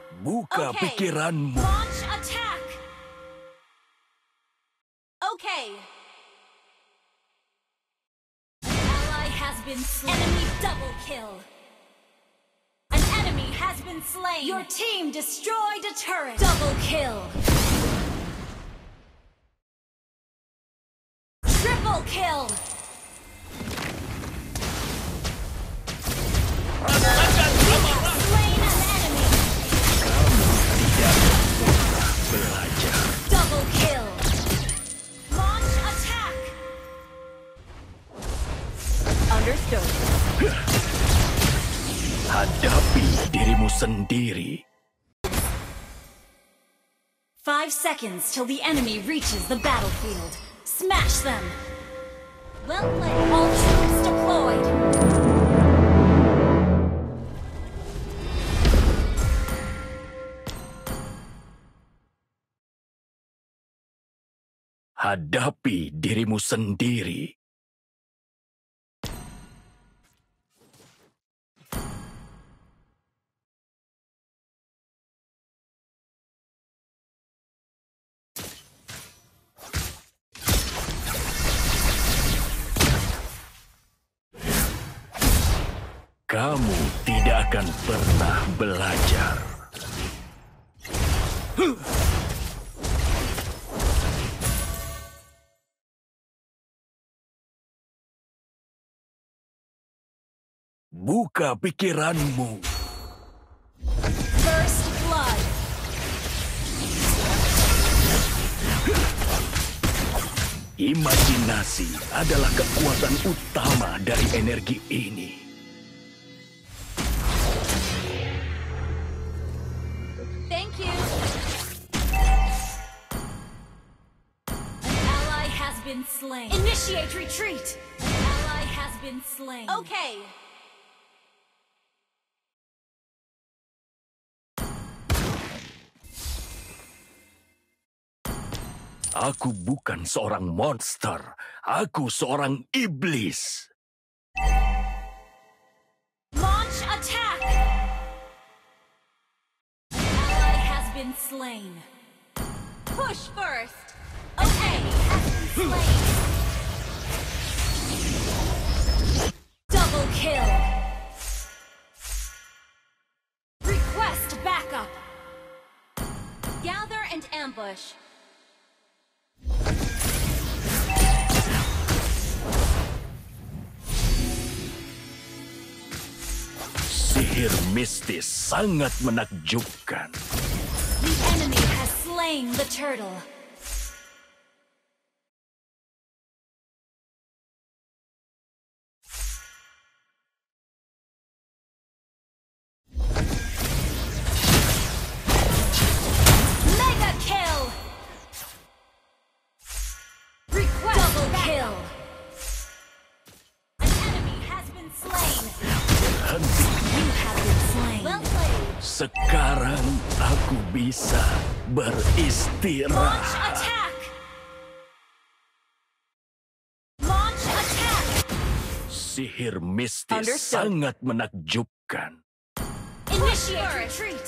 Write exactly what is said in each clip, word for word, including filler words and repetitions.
Buka Okay. pikiranmu. Launch attack. Okay. An ally has been slain. Enemy double kill. An enemy has been slain. Your team destroyed a turret. Double kill. Triple kill. Slain an enemy. Belajar. Double kill. Launch attack. Understood. Hadapi dirimu sendiri. Five seconds till the enemy reaches the battlefield. Smash them. Well played. All troops deployed. Hadapi dirimu sendiri. Kamu tidak akan pernah belajar. Buka pikiranmu. First blood. Imajinasi adalah kekuatan utama dari energi ini. Thank you. An ally has been slain. Initiate retreat. An ally has been slain. Okay. Aku bukan seorang monster. Aku seorang iblis. Launch attack. An ally has been slain. Push first. Okay. Has been slain. Double kill. Request backup. Gather and ambush. Sihir mistis sangat menakjubkan. The enemy has slain the turtle. Mega kill. Request double kill. An enemy has been slain. Berhenti. You have been slain. Well played. Sekarang aku bisa Launch beristirahat. attack. Launch attack. Sihir mistis Understood. sangat menakjubkan. Initiate retreat.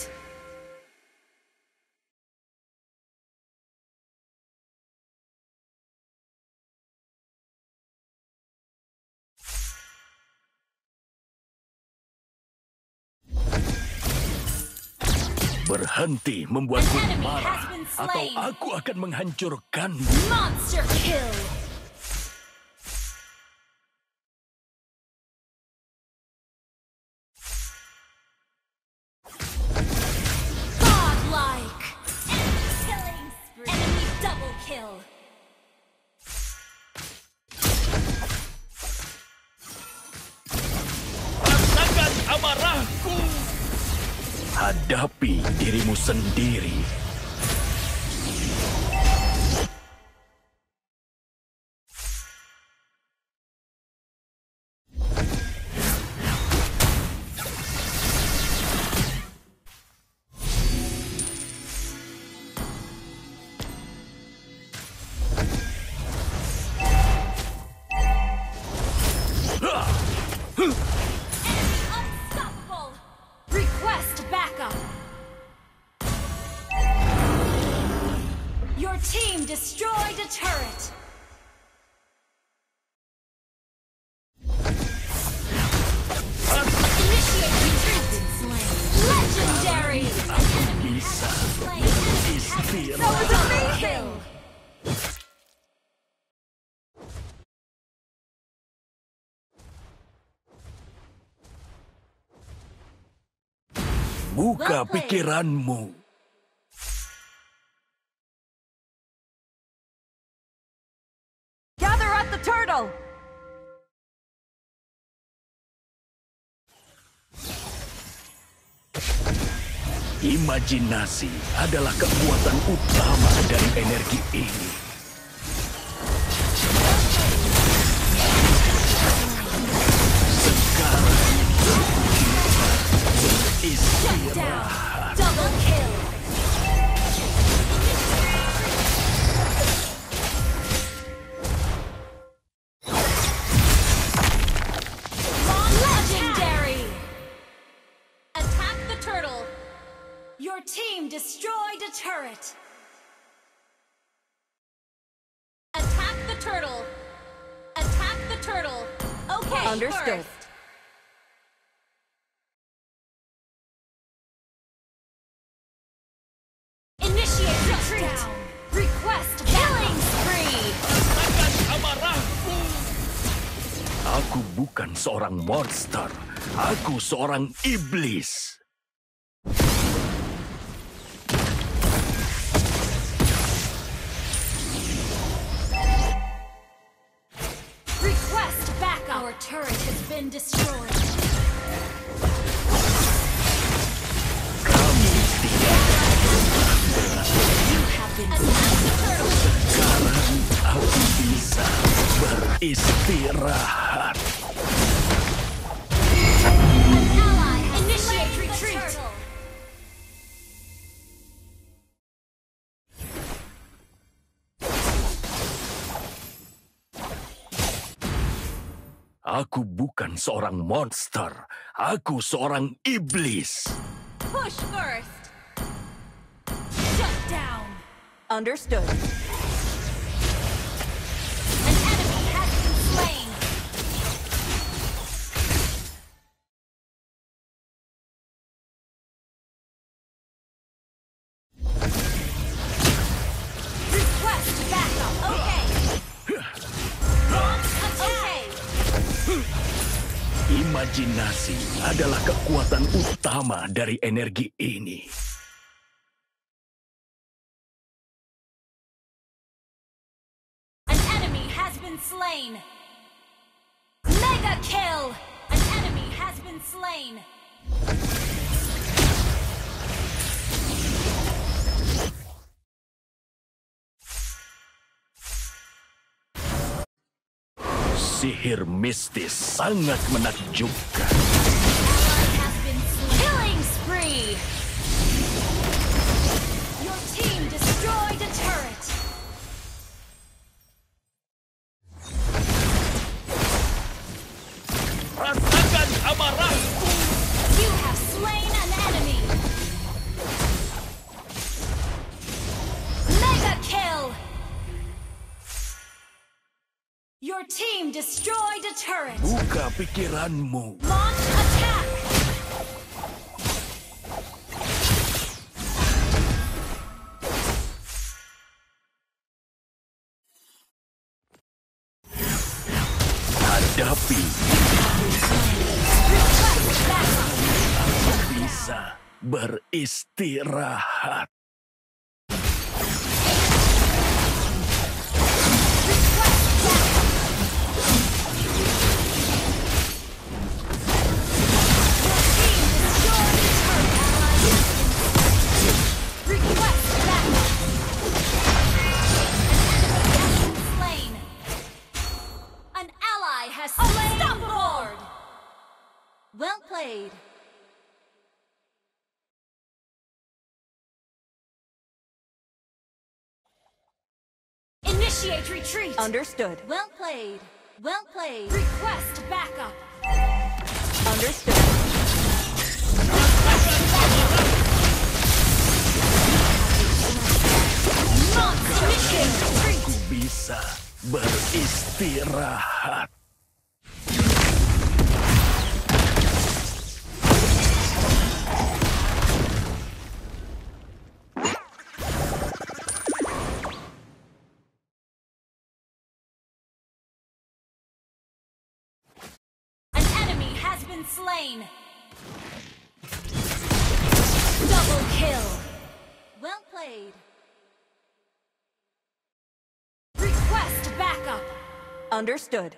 Berhenti membuatku An enemy marah, has been atau slain. aku akan menghancurkanmu. Monster kill. Godlike. Enemy killing spree. Enemy double kill. Rasakan amarahku. Hadapi dirimu sendiri. Enemy unstoppable. Request backup. team destroyed a turret. Initiate retreat. Legendary. An enemy has been slain. That was amazing. Buka pikiranmu. Gather at the turtle! Imajinasi adalah kekuatan utama dari energi ini. Sekarang istirahat. Double kill. Legendary. Attack the turtle. Your team destroyed a turret. Attack the turtle. Attack the turtle. Okay. Understood. First. Initiate retreat. Request killing spree. Aku bukan seorang monster. Aku seorang iblis. Request backup. Our turret has been destroyed. Kami tidak. You have been destroyed. Sekarang aku bisa beristirahat. An ally has initiate retreat. Aku bukan seorang monster. Aku seorang iblis. Push first. Shut down. Understood. An enemy has been slain. Request backup. Okay. Launch attack. Imajinasi adalah kekuatan utama dari energi ini. An enemy has been slain. Mega kill. An enemy has been slain. Sihir mistis sangat menakjubkan. Ally has been slain. Killing spree. Your team destroyed a turret. Rasakan amarahku. You have slain an enemy. Mega kill. Your team destroyed a turret. Buka pikiranmu. Launch attack. Hadapi. Request backup. Bisa beristirahat. Well played. Initiate retreat. Understood. Well played. Well played. Request backup. Understood. Monster beristirahat. An enemy has been slain. Double kill. Well played. Request backup. Understood.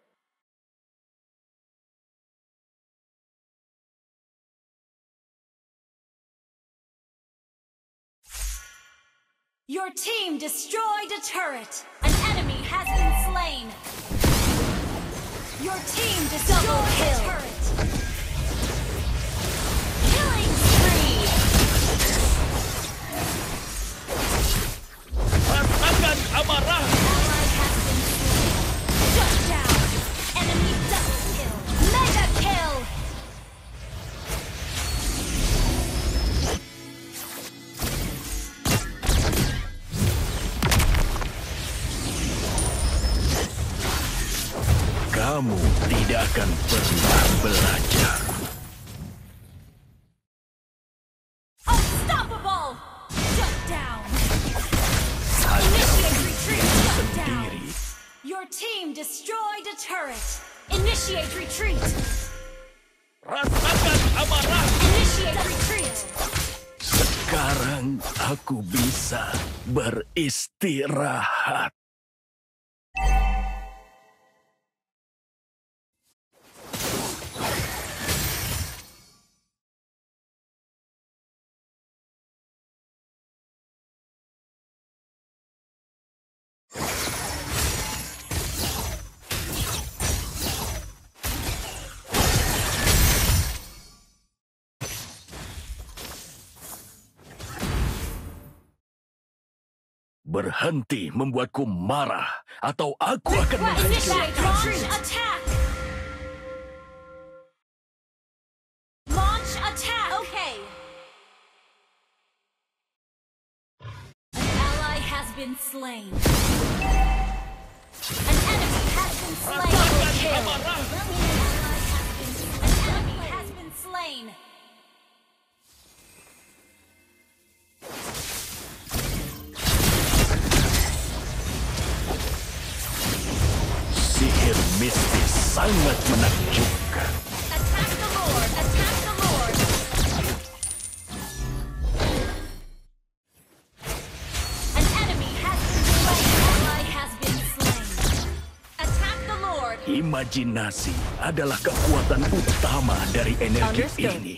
Your team destroyed a turret. An enemy has been slain. Your team destroyed a turret. Killing spree. Rasakan amarah. Ally has been slain. Shut down. Enemy double kill. Mega kill. Kamu tidak akan pernah belajar. Unstoppable. Shut down. Hanya Initiate retreat. Shut down. diri. Your team destroyed a turret. Initiate retreat. Rasakan amarah. Initiate retreat. Sekarang aku bisa beristirahat. Berhenti membuatku marah, atau aku akan Initiate menghancurkan. launch attack. Launch attack. Okay. An ally has been slain. An enemy has been slain. Double kill. An ally has been, an enemy has been slain. Sihir mistis sangat menakjubkan. Attack the Lord. Attack the Lord. An enemy has been slain. An ally has been slain. Attack the Lord. Imajinasi adalah kekuatan utama dari energi Understood. ini.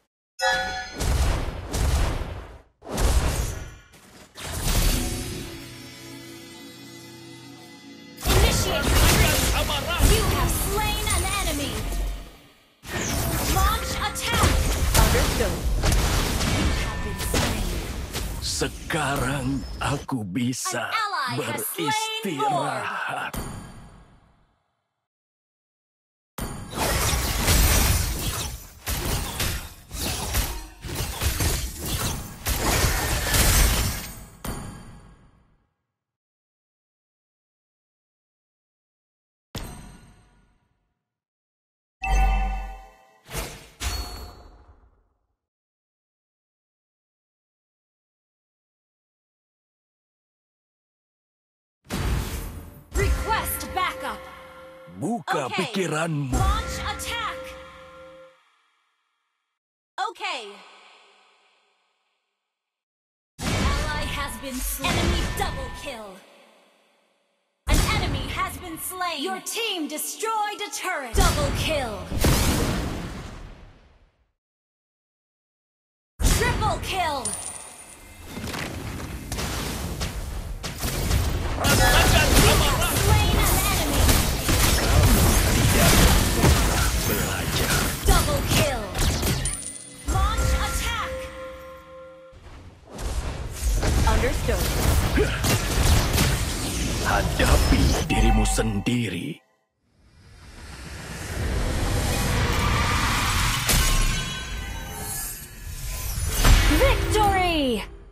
Initiate retreat. You have slain an enemy. Launch attack. Understood. You have been slain. Sekarang aku bisa An ally has slain beristirahat. Request backup. Buka Okay. pikiranmu. Launch attack. Okay. An ally has been slain. Enemy double kill. An enemy has been slain. Your team destroyed a turret. Double kill. Triple kill. Slain an enemy. Belajar. Double kill. Launch attack. Understood. Hadapi dirimu sendiri. Victory!